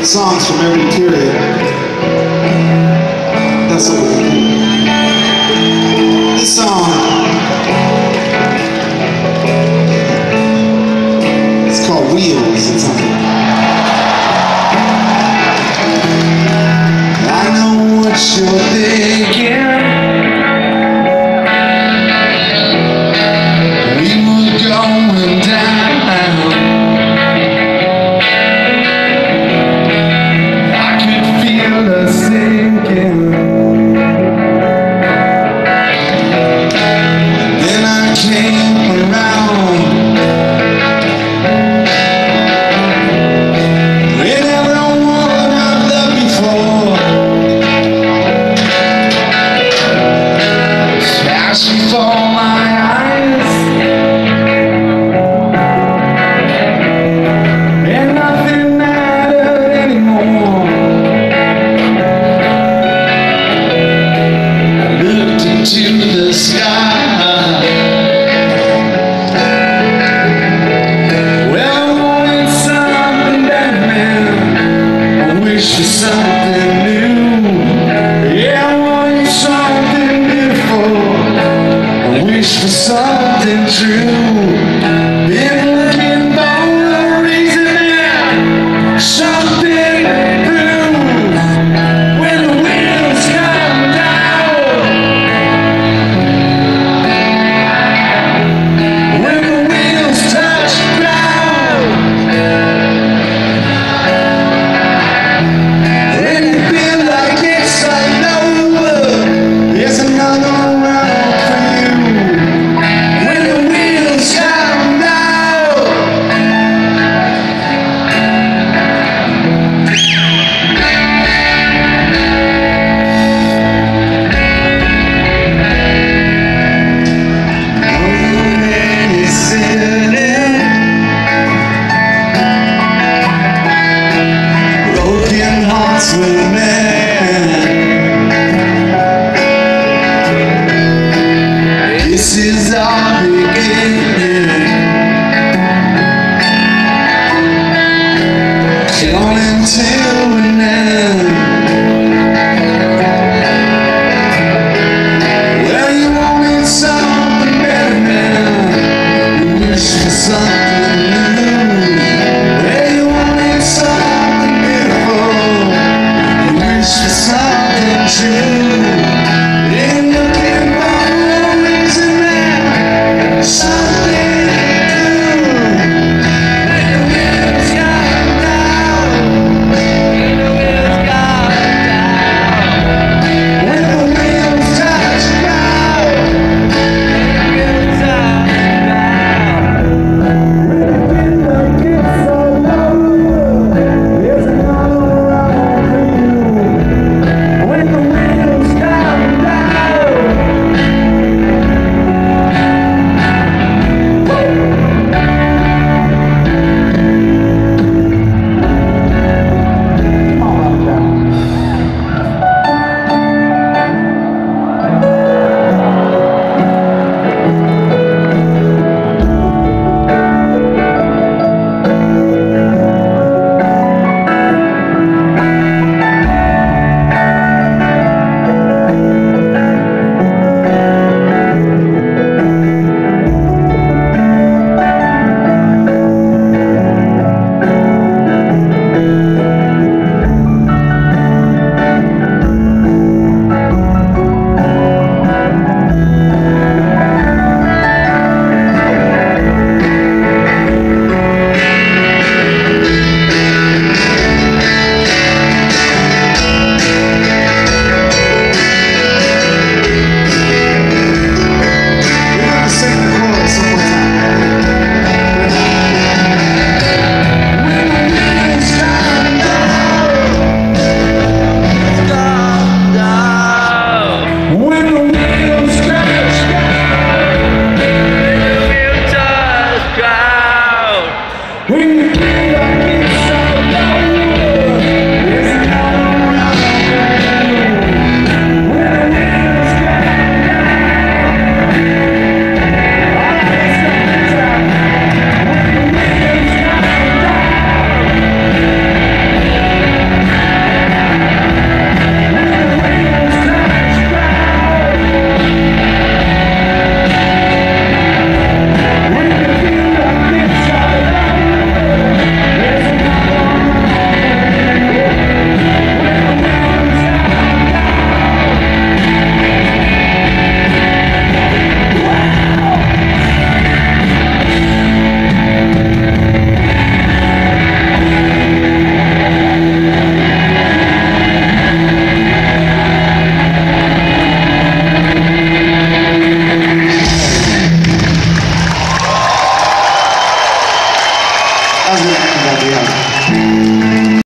Songs from every period. That's what we do. This song, it's called Wheels. It's I know what you're thinking. We were going down. Something new, yeah, I want something beautiful. I wish for something true. Been looking for a reason now, something through. When the wheels come down, when the wheels touch ground, this is our beginning, going to an end. Well, you wanted something better now, you wish for something new. Well, you wanted something beautiful, you wish for something true.